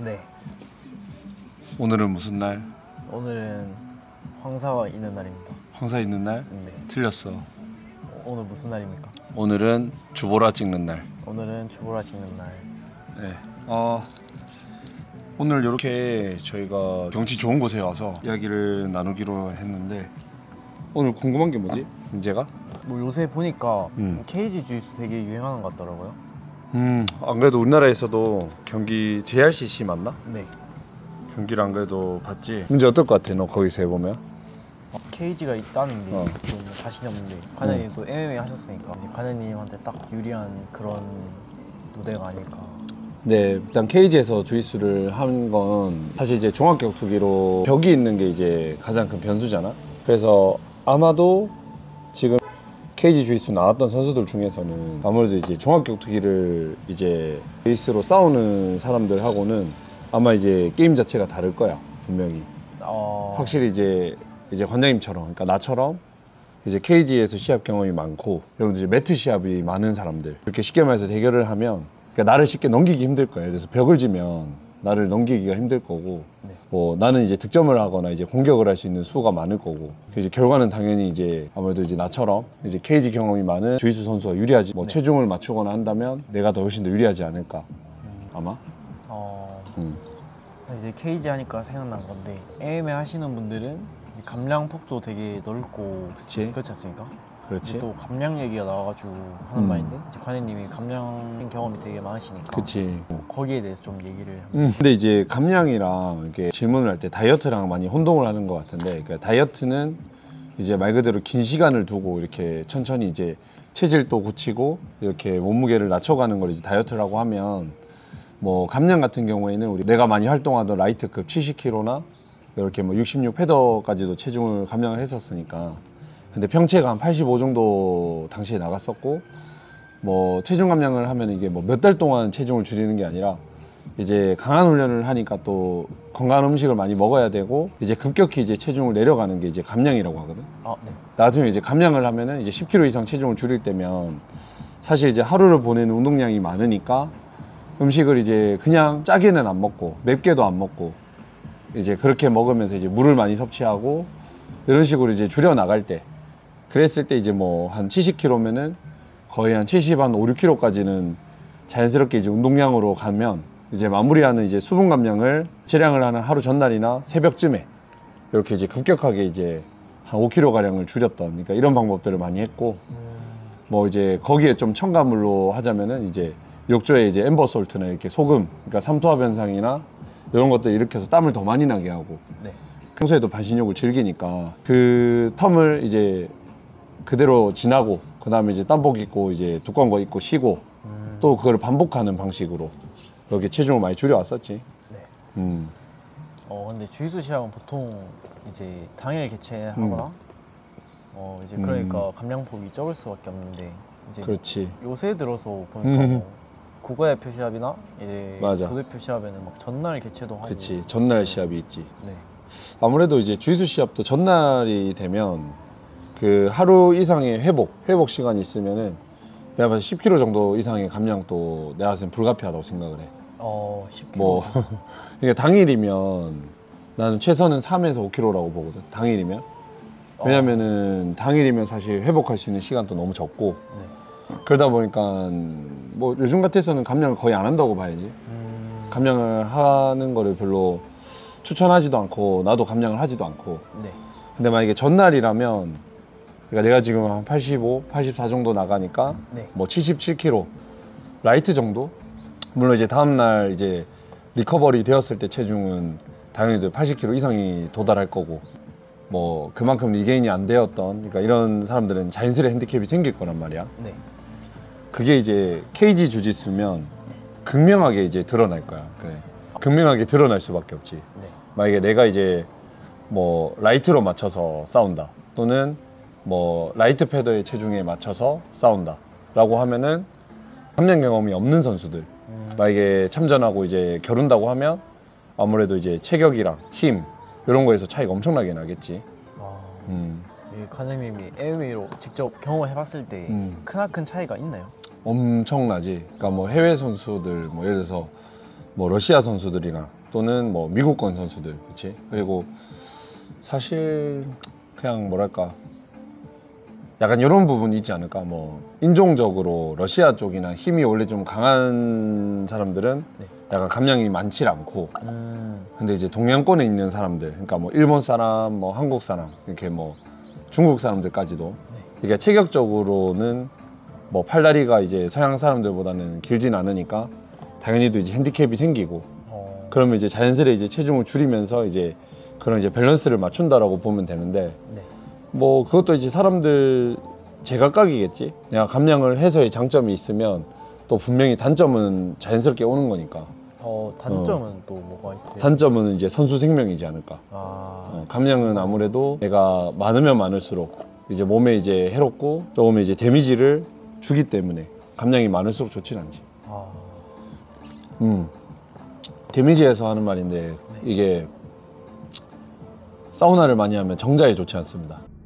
네. 오늘은 무슨 날? 오늘은 황사가 있는 날입니다. 황사 있는 날? 네. 틀렸어. 오늘 무슨 날입니까? 오늘은 주보라 찍는 날. 오늘은 주보라 찍는 날. 네. 오늘 이렇게 저희가 경치 좋은 곳에 와서 이야기를 나누기로 했는데 오늘 궁금한 게 뭐지? 문제가? 뭐 요새 보니까 KG 주짓수 되게 유행하는 것 같더라고요. 안 그래도 우리나라에서도 경기 JRCC 맞나? 네. 경기를 안 그래도 봤지? 문제 어떨 것 같아? 너 거기서 해보면? KG가 있다는 게 어. 좀 자신이 없는데 관현님 또 MMA 하셨으니까 이제 관현님한테 딱 유리한 그런 무대가 아닐까. 네, 일단 KG에서 주짓수를 한 건 사실 이제 종합격투기로 벽이 있는 게 이제 가장 큰 변수잖아. 그래서 아마도 지금 KG 주짓수 나왔던 선수들 중에서는 아무래도 이제 종합격투기를 이제 베이스로 싸우는 사람들하고는 아마 이제 게임 자체가 다를 거야, 분명히. 확실히 이제 관장님처럼, 그러니까 나처럼 이제 KG에서 시합 경험이 많고, 여러분들 이제 매트 시합이 많은 사람들, 이렇게 쉽게 말해서 대결을 하면, 그러니까 나를 쉽게 넘기기 힘들 거예요. 그래서 벽을 지면 나를 넘기기가 힘들 거고, 네. 뭐 나는 이제 득점을 하거나 이제 공격을 할 수 있는 수가 많을 거고, 이제 결과는 당연히 이제 아무래도 이제 나처럼 이제 KG 경험이 많은 주짓수 선수가 유리하지. 뭐 네. 체중을 맞추거나 한다면 내가 더 훨씬 더 유리하지 않을까, 아마. 이제 KG 하니까 생각난 건데 MMA 하시는 분들은 감량 폭도 되게 넓고 그치? 그렇지 않습니까? 그렇지. 또 감량 얘기가 나와가지고 하는 말인데 이제 관현님이 감량 경험이 되게 많으시니까 그치. 거기에 대해서 좀 얘기를 근데 이제 감량이랑 이렇게 질문을 할 때 다이어트랑 많이 혼동을 하는 것 같은데, 그러니까 다이어트는 이제 말 그대로 긴 시간을 두고 이렇게 천천히 이제 체질도 고치고 이렇게 몸무게를 낮춰가는 걸 이제 다이어트라고 하면, 뭐 감량 같은 경우에는 우리 내가 많이 활동하던 라이트급 70kg나 이렇게 뭐 66 패더까지도 체중을 감량을 했었으니까, 근데 평체가 한 85 정도 당시에 나갔었고, 뭐 체중 감량을 하면 이게 뭐 몇 달 동안 체중을 줄이는 게 아니라 이제 강한 훈련을 하니까 또 건강한 음식을 많이 먹어야 되고 이제 급격히 이제 체중을 내려가는 게 이제 감량이라고 하거든. 네. 나 같은 경우 이제 감량을 하면은 이제 10kg 이상 체중을 줄일 때면 사실 이제 하루를 보내는 운동량이 많으니까 음식을 이제 그냥 짜게는 안 먹고 맵게도 안 먹고 이제 그렇게 먹으면서 이제 물을 많이 섭취하고 이런 식으로 이제 줄여 나갈 때, 그랬을 때 이제 뭐 한 70kg면은 거의 한 70, 한 5, 6kg까지는 자연스럽게 이제 운동량으로 가면 이제 마무리하는 이제 수분 감량을 체량을 하는 하루 전날이나 새벽쯤에 이렇게 이제 급격하게 이제 한 5kg 가량을 줄였던, 그러니까 이런 방법들을 많이 했고, 뭐 이제 거기에 좀 첨가물로 하자면은 이제 욕조에 이제 엠버솔트나 이렇게 소금, 그러니까 삼투압 현상이나 이런 것들 일으켜서 땀을 더 많이 나게 하고, 네. 평소에도 반신욕을 즐기니까 그 텀을 이제 그대로 지나고 그 다음에 이제 땀복 입고 이제 두꺼운 거 입고 쉬고 또 그걸 반복하는 방식으로 이렇게 체중을 많이 줄여왔었지. 네. 근데 주짓수 시합은 보통 이제 당일 개최하거나 이제 그러니까 감량폭이 적을 수밖에 없는데, 이제 그렇지. 요새 들어서 보니까 뭐 국가대표 시합이나 이제 맞아. 도대표 시합에는 막 전날 개최도 하고. 그치. 전날 시합이 있지. 네. 아무래도 이제 주짓수 시합도 전날이 되면 그 하루 이상의 회복 시간이 있으면은 내가 봐서 10kg 정도 이상의 감량도 내가 봤을 땐 불가피하다고 생각을 해. 10kg. 뭐 그러니까 당일이면 나는 최선은 3에서 5kg라고 보거든. 당일이면. 왜냐면은 당일이면 사실 회복할 수 있는 시간도 너무 적고, 네. 그러다 보니까 뭐 요즘 같아서는 감량을 거의 안 한다고 봐야지. 감량을 하는 거를 별로 추천하지도 않고 나도 감량을 하지도 않고. 네. 근데 만약에 전날이라면, 그러니까 내가 지금 한 85, 84 정도 나가니까 네. 뭐 77kg 라이트 정도? 물론 이제 다음날 이제 리커버리 되었을 때 체중은 당연히 80kg 이상이 도달할 거고, 뭐 그만큼 리게인이 안 되었던, 그러니까 이런 사람들은 자연스레 핸디캡이 생길 거란 말이야. 네. 그게 이제 KG 주짓수면 극명하게 이제 드러날 거야. 그래. 극명하게 드러날 수밖에 없지. 네. 만약에 내가 이제 뭐 라이트로 맞춰서 싸운다, 또는 뭐 라이트 패더의 체중에 맞춰서 싸운다 라고 하면은 감량 경험이 없는 선수들, 만약에 참전하고 이제 겨룬다고 하면 아무래도 이제 체격이랑 힘 이런 거에서 차이가 엄청나게 나겠지. 이 관장님이 MMA로 직접 경험해봤을 때 크나큰 차이가 있나요? 엄청나지. 그러니까 뭐 해외 선수들 뭐 예를 들어서 뭐 러시아 선수들이나 또는 뭐 미국권 선수들, 그렇지? 그리고 사실 그냥 뭐랄까 약간 이런 부분이 있지 않을까? 뭐 인종적으로 러시아 쪽이나 힘이 원래 좀 강한 사람들은 네. 약간 감량이 많지 않고, 음. 근데 이제 동양권에 있는 사람들, 그러니까 뭐 일본 사람, 뭐 한국 사람, 이렇게 뭐 중국 사람들까지도 네. 이게 체격적으로는 뭐 팔다리가 이제 서양 사람들보다는 길진 않으니까 당연히 또 이제 핸디캡이 생기고, 그러면 이제 자연스레 이제 체중을 줄이면서 이제 그런 이제 밸런스를 맞춘다라고 보면 되는데, 네. 뭐 그것도 이제 사람들 제각각이겠지. 내가 감량을 해서의 장점이 있으면 또 분명히 단점은 자연스럽게 오는 거니까. 단점은 또 뭐가 있어요? 단점은 이제 선수 생명이지 않을까. 감량은 아무래도 내가 많으면 많을수록 이제 몸에 이제 해롭고 조금 이제 데미지를 주기 때문에 감량이 많을수록 좋진 않지. 데미지에서 하는 말인데 이게 사우나를 많이 하면 정자에 좋지 않습니다.